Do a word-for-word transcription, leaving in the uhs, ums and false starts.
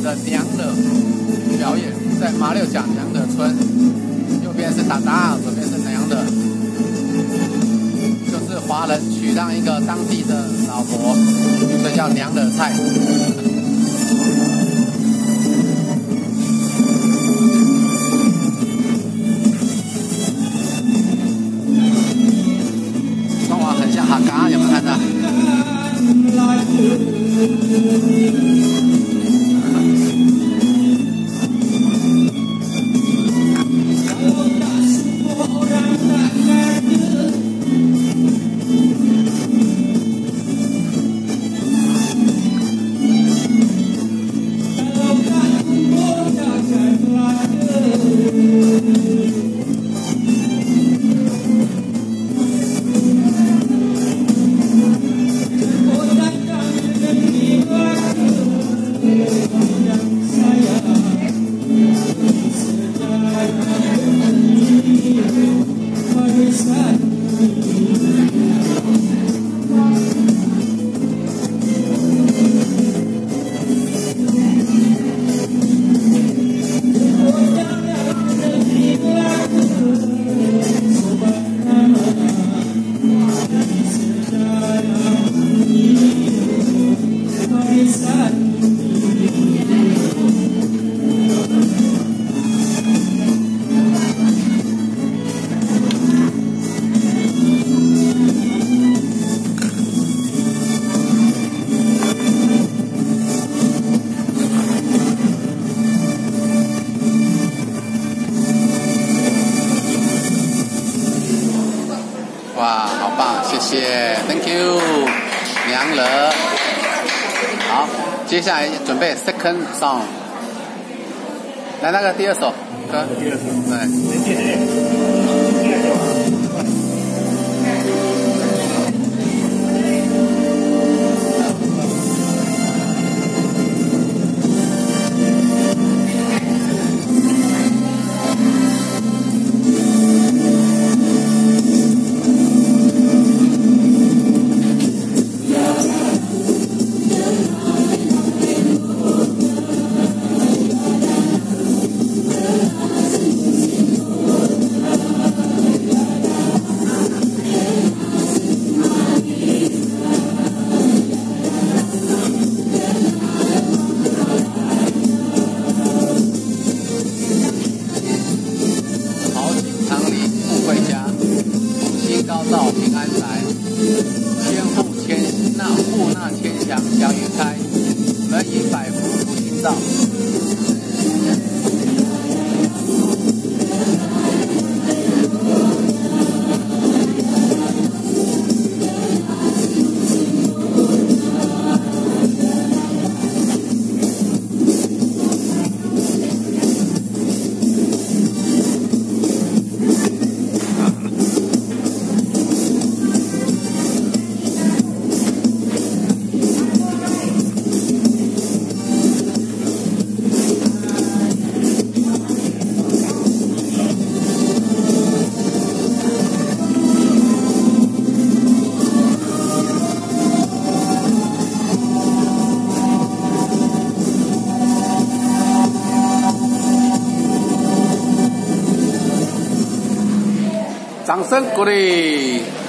的娘惹表演，在马六甲娘惹村，右边是达达，左边是娘惹，就是华人娶让一个当地的老婆，所以叫娘惹菜。装潢很像哈嘎，有没有看到？哇，好棒，谢谢 ，Thank you， 娘惹。好，接下来准备 second song， 来那个第二首歌， 第二首， 对。高照平安宅，千户千那户那千祥祥云开，人迎百福福星照。掌声鼓励。